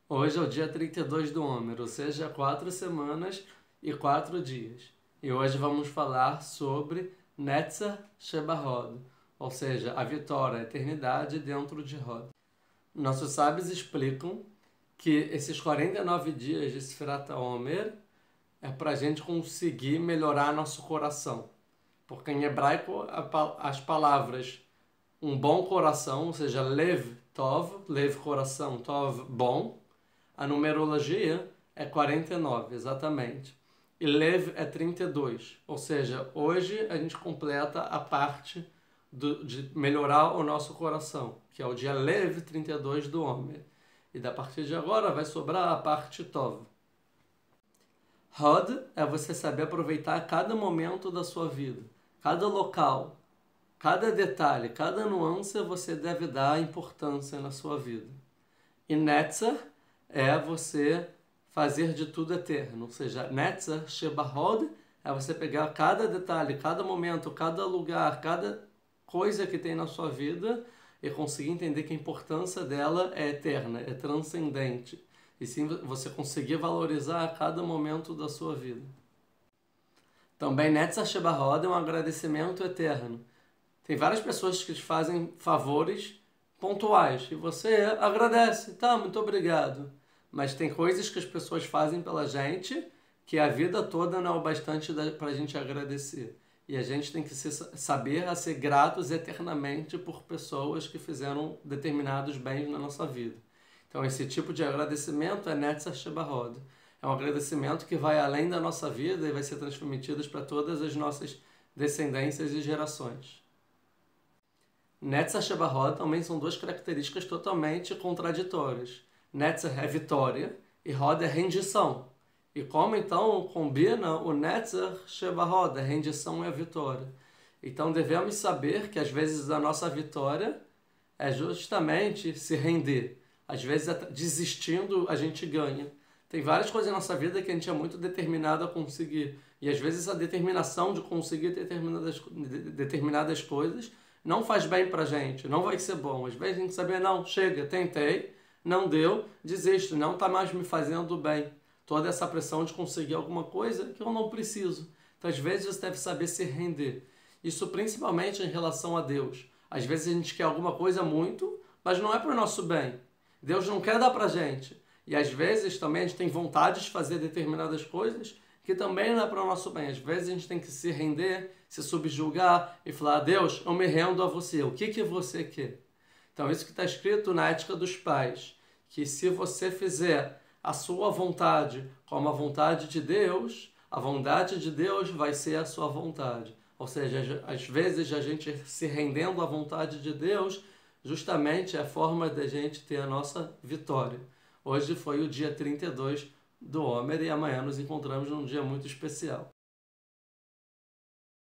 Hoje é o dia 32 do Homer, ou seja, 4 semanas e 4 dias. E hoje vamos falar sobre Netzach Sheba Hod, ou seja, a vitória, a eternidade dentro de Hod. Nossos sábios explicam que esses 49 dias de Sfirat Homer é para a gente conseguir melhorar nosso coração. Porque em hebraico as palavras um bom coração, ou seja, Lev Tov, Lev coração, Tov bom, a numerologia é 49, exatamente. E Lev é 32, ou seja, hoje a gente completa a parte de melhorar o nosso coração, que é o dia Lev 32 do Homer. E da partir de agora vai sobrar a parte Tov. Hod é você saber aproveitar cada momento da sua vida, cada local, cada detalhe, cada nuance você deve dar importância na sua vida. E Netzach é você fazer de tudo eterno, ou seja, Netzach Sheba Hod é você pegar cada detalhe, cada momento, cada lugar, cada coisa que tem na sua vida e conseguir entender que a importância dela é eterna, é transcendente. E sim você conseguir valorizar cada momento da sua vida. Também Netzach Sheba Hod é um agradecimento eterno. Tem várias pessoas que te fazem favores pontuais e você agradece, tá, muito obrigado. Mas tem coisas que as pessoas fazem pela gente que a vida toda não é o bastante para a gente agradecer. E a gente tem que saber a ser gratos eternamente por pessoas que fizeram determinados bens na nossa vida. Então esse tipo de agradecimento é Netzach Sheba Hod. É um agradecimento que vai além da nossa vida e vai ser transmitido para todas as nossas descendências e gerações. Netzach Sheba Hod também são duas características totalmente contraditórias. Netzach é vitória e Hod é rendição. E como então combina o Netzach Sheba Hod, a rendição e a vitória? Então devemos saber que às vezes a nossa vitória é justamente se render. Às vezes desistindo a gente ganha. Tem várias coisas na nossa vida que a gente é muito determinado a conseguir. E às vezes a determinação de conseguir determinadas coisas não faz bem pra gente, não vai ser bom. Às vezes a gente saber, não, chega, tentei, não deu, desisto, não está mais me fazendo bem. Toda essa pressão de conseguir alguma coisa que eu não preciso. Então às vezes você deve saber se render. Isso principalmente em relação a Deus. Às vezes a gente quer alguma coisa muito, mas não é para o nosso bem. Deus não quer dar pra gente. E às vezes também a gente tem vontade de fazer determinadas coisas que também não é para o nosso bem. Às vezes a gente tem que se render, se subjugar e falar, Deus, eu me rendo a você. O que você quer? Então isso que está escrito na Ética dos Pais, que se você fizer a sua vontade como a vontade de Deus, a vontade de Deus vai ser a sua vontade. Ou seja, às vezes a gente se rendendo à vontade de Deus, justamente é a forma da gente ter a nossa vitória. Hoje foi o dia 32 do Homer e amanhã nos encontramos num dia muito especial.